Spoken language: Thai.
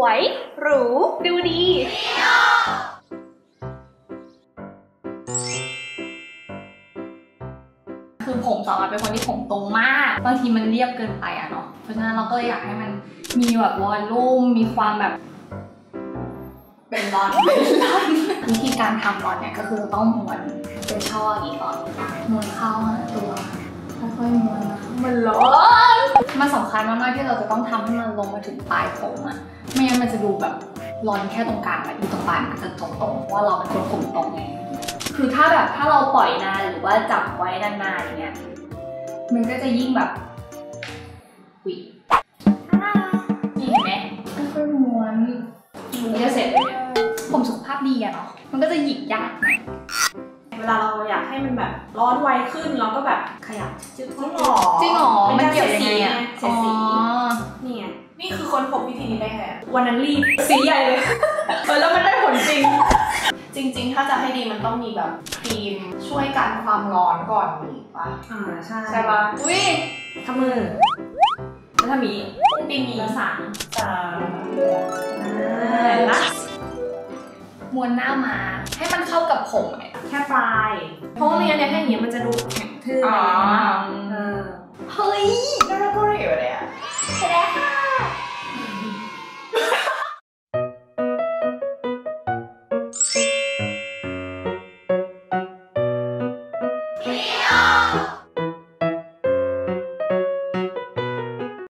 วยหรูดูดีคือผมสอนเป็นคนที่ผมตรงมากบางทีมันเรียบเกินไปอะเนาะเพราะฉะนั้นเราก็เลยอยากให้มันมีแบบวอลลุ่มมีความแบบเป็นรอนวิธีการทำรอนเนี่ยก็คือต้องม้วนเป็นช่ออีกก่อนม้วนเข้าตัวค่อยๆม้วนนะมันร้อนมันสำคัญมากๆที่เราจะต้องทำให้มันลงมาถึงปลายผมอะไม่งั้นมันจะดูแบบร้อนแค่ตรงกลางอะอยู่ตรงปลายมันจะตรงๆว่าเราเป็นคนผมตรงไงคือถ้าเราปล่อยนานหรือว่าจับไว้นานๆอย่างเงี้ยมันก็จะยิ่งแบบวินี่เห็นไหมค่อยๆม้วนมันจะเสร็จเลยผมสุขภาพดีอะเนาะมันก็จะหยิกยากเวลาเราอยากให้มันแบบร้อนไวขึ้นเราก็แบบขยับจึ๊กจริงหรอมันเกี่ยวยังไงอะเสียสีนี่ไงนี่คือคนพบวิธีนี้ได้ไงวันนั้นรีบสีใหญ่เลยแล้วมันได้ผลจริงถ้าจะให้ดีมันต้องมีแบบครีมช่วยกันความร้อนก่อนนี่ป่ะใช่ป่ะอุ้ยทำมือแล้วทำมีปีมีสามนะม้วนหน้ามาให้มันเข้ากับผมแค่ปลายเพราะว่าไม่งั้นเนี่ยถ้าอย่างนี้มันจะดูแข็งทื่อเฮ้ยน่ารักเลยอ่ะแสดง